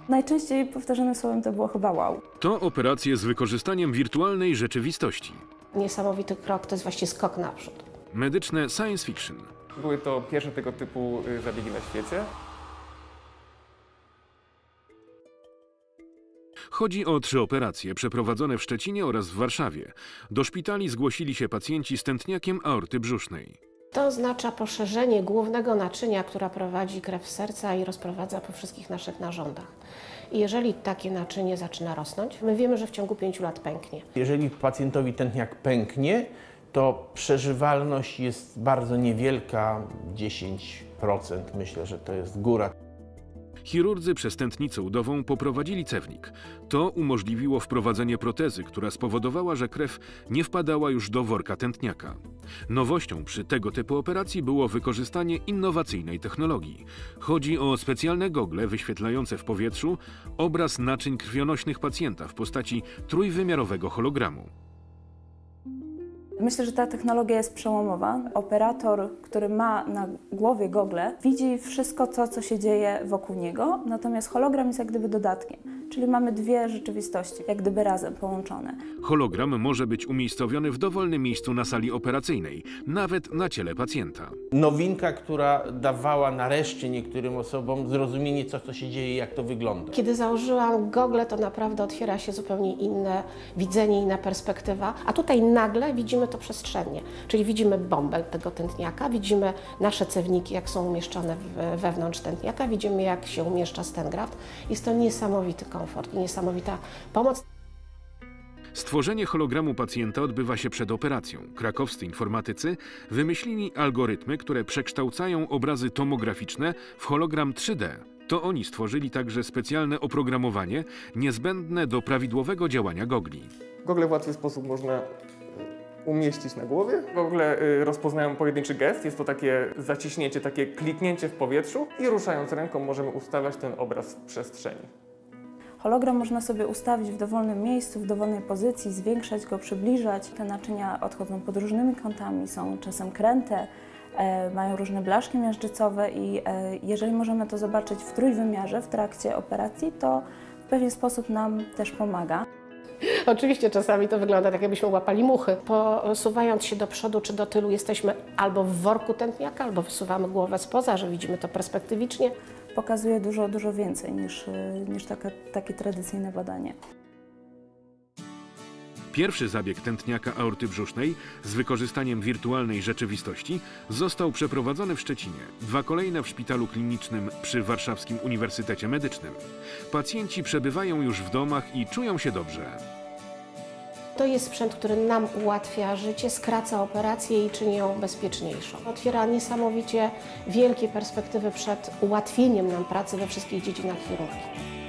Najczęściej powtarzanym słowem to było chyba wow. To operacje z wykorzystaniem wirtualnej rzeczywistości. Niesamowity krok, to jest właśnie skok naprzód. Medyczne science fiction. Były to pierwsze tego typu zabiegi na świecie. Chodzi o 3 operacje przeprowadzone w Szczecinie oraz w Warszawie. Do szpitali zgłosili się pacjenci z tętniakiem aorty brzusznej. To oznacza poszerzenie głównego naczynia, która prowadzi krew z serca i rozprowadza po wszystkich naszych narządach. I jeżeli takie naczynie zaczyna rosnąć, my wiemy, że w ciągu 5 lat pęknie. Jeżeli pacjentowi tętniak pęknie, to przeżywalność jest bardzo niewielka, 10%. Myślę, że to jest góra. Chirurdzy przez tętnicę udową poprowadzili cewnik. To umożliwiło wprowadzenie protezy, która spowodowała, że krew nie wpadała już do worka tętniaka. Nowością przy tego typu operacji było wykorzystanie innowacyjnej technologii. Chodzi o specjalne gogle wyświetlające w powietrzu obraz naczyń krwionośnych pacjenta w postaci trójwymiarowego hologramu. Myślę, że ta technologia jest przełomowa. Operator, który ma na głowie gogle, widzi wszystko to, co się dzieje wokół niego, natomiast hologram jest jak gdyby dodatkiem. Czyli mamy 2 rzeczywistości, jak gdyby razem połączone. Hologram może być umiejscowiony w dowolnym miejscu na sali operacyjnej, nawet na ciele pacjenta. Nowinka, która dawała nareszcie niektórym osobom zrozumienie, co się dzieje, jak to wygląda. Kiedy założyłam gogle, to naprawdę otwiera się zupełnie inne widzenie, inna perspektywa, a tutaj nagle widzimy to przestrzennie. Czyli widzimy bombę tego tętniaka, widzimy nasze cewniki, jak są umieszczone wewnątrz tętniaka, widzimy, jak się umieszcza stengraft. Jest to niesamowity komfort i niesamowita pomoc. Stworzenie hologramu pacjenta odbywa się przed operacją. Krakowscy informatycy wymyślili algorytmy, które przekształcają obrazy tomograficzne w hologram 3D. To oni stworzyli także specjalne oprogramowanie niezbędne do prawidłowego działania gogli. Gogle w łatwy sposób można umieścić na głowie. Gogle rozpoznają pojedynczy gest, jest to takie zaciśnięcie, takie kliknięcie w powietrzu i ruszając ręką możemy ustawiać ten obraz w przestrzeni. Hologram można sobie ustawić w dowolnym miejscu, w dowolnej pozycji, zwiększać go, przybliżać. Te naczynia odchodzą pod różnymi kątami, są czasem kręte, mają różne blaszki miażdżycowe i jeżeli możemy to zobaczyć w trójwymiarze w trakcie operacji, to w pewien sposób nam też pomaga. Oczywiście czasami to wygląda tak, jakbyśmy łapali muchy. Posuwając się do przodu czy do tyłu, jesteśmy albo w worku tętniaka, albo wysuwamy głowę spoza, że widzimy to perspektywicznie. Pokazuje dużo więcej niż takie tradycyjne badanie. Pierwszy zabieg tętniaka aorty brzusznej z wykorzystaniem wirtualnej rzeczywistości został przeprowadzony w Szczecinie. 2 kolejne w szpitalu klinicznym przy Warszawskim Uniwersytecie Medycznym. Pacjenci przebywają już w domach i czują się dobrze. To jest sprzęt, który nam ułatwia życie, skraca operację i czyni ją bezpieczniejszą. Otwiera niesamowicie wielkie perspektywy przed ułatwieniem nam pracy we wszystkich dziedzinach chirurgii.